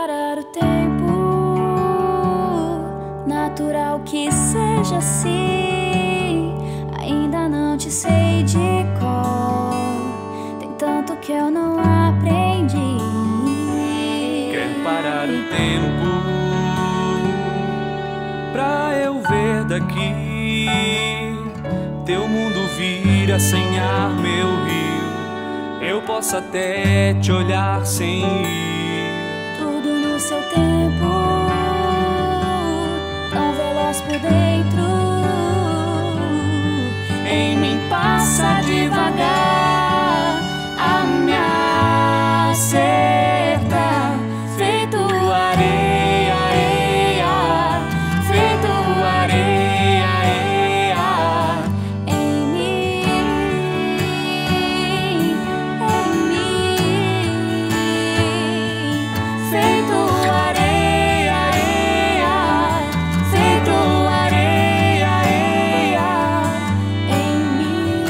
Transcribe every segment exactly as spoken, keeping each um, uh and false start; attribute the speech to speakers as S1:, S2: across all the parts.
S1: parar o tempo, natural que seja assim. Ainda não te sei de cor, tem tanto que eu não aprendi.
S2: Quer parar o tempo pra eu ver daqui teu mundo vir a senhar meu rio. Eu posso até te olhar sem ir.
S1: Tudo no seu tempo, tão veloz por dentro.
S2: Em mim passa devagar a me acertar, feito areia, areia, feito areia, areia.
S1: Em mim, em mim,
S2: Feito areia, areia, feito areia, areia.
S1: em mim.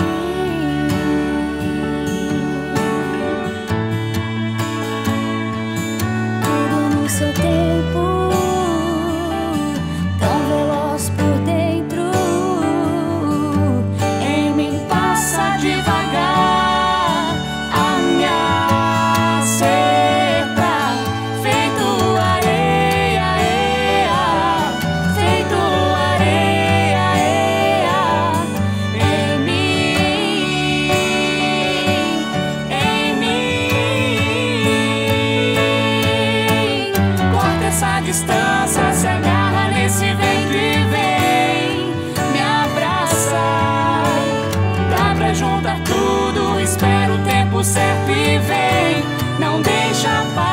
S1: Tudo no seu tempo, tão veloz por dentro.
S2: Em mim passa devagar a me acertar, feito areia, areia, feito areia, areia. Em mim, em mim. Corta essa distância, se agarra nesse vento e vem me abraçar. Dá pra juntar tudo, espera o tempo certo e vem. Não deixa passar.